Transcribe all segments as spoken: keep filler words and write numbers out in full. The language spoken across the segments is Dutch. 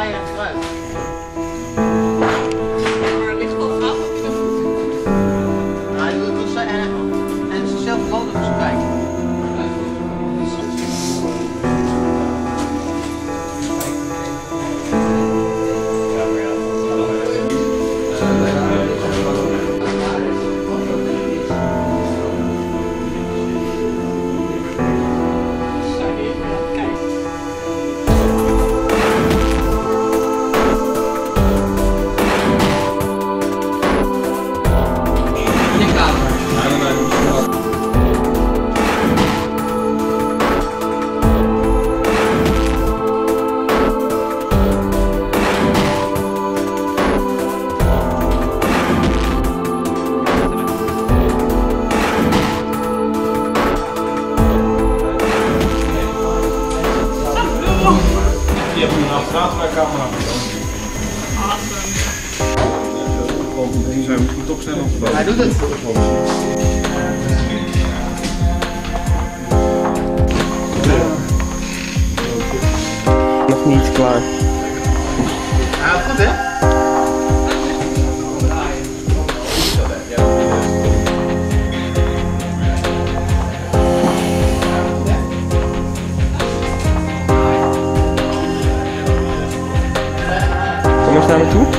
eigen fruit. Maar er ligt wel gaaf op je voet. Nou, hij doet het tot zijn en, en zichzelf mogelijk te kijken. Je hebt een afstraatwerkcamera. Die zijn misschien toch snel opgebouwd. Hij doet het. Nog niet klaar. Ja, goed hè? Kom eens naar me toe.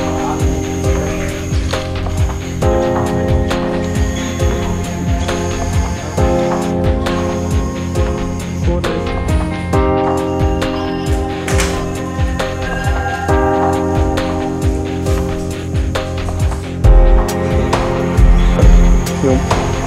Film.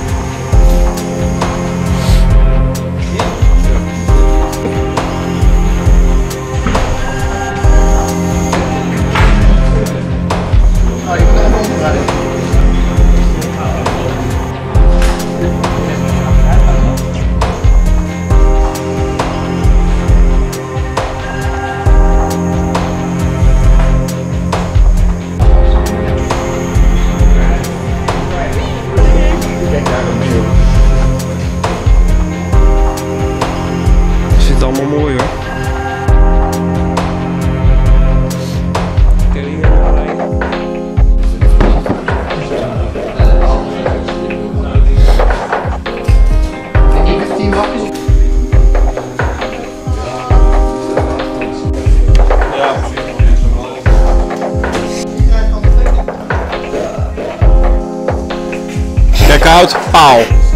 Het zit allemaal mooi hoor. Ik heb tien wachtjes. Ja, precies. Kijk uit, paal.